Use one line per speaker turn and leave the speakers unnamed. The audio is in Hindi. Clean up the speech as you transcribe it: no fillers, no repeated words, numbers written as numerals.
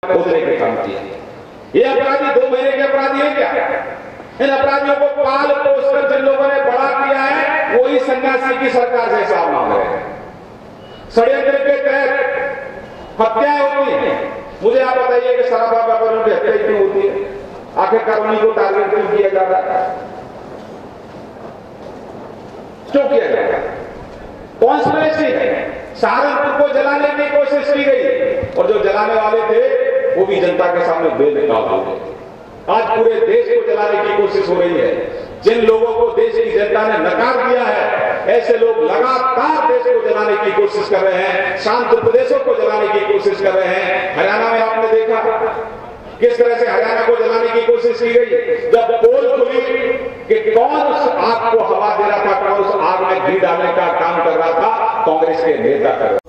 खोदने के काम किया। ये अपराधी 2 महीने के अपराधी है क्या? इन अपराधियों को पाल पोस कर जिन लोगों ने बड़ा किया है वही सन्यासी की सरकार से हिसाब मांग रहे हैं। षड्यंत्र के तहत हत्याएं होती है। मुझे आप बताइए कि शराब व्यापारियों की हत्या क्यों होती है? आखिरकार उन्हीं को टारगेट क्यों किया जा रहा है? क्यों किया जा रहा है? कॉन्स्पिरेसी है। सहारनपुर को जलाने की कोशिश की गई और जो जलाने वाले थे वो भी जनता के सामने बेनकाब हो गए। आज पूरे देश को जलाने की कोशिश हो रही है। जिन लोगों को देश की जनता ने नकार दिया है, ऐसे लोग लगातार देश को जलाने की कोशिश कर रहे हैं, शांत प्रदेशों को जलाने की कोशिश कर रहे हैं। हरियाणा में आपने देखा किस तरह से हरियाणा को जलाने की कोशिश की गई। जब पोल खुली कि कौन उस आग को हवा दे रहा था, कौन उस आग में घी डालने का काम कर रहा था, कांग्रेस के नेता कर रहे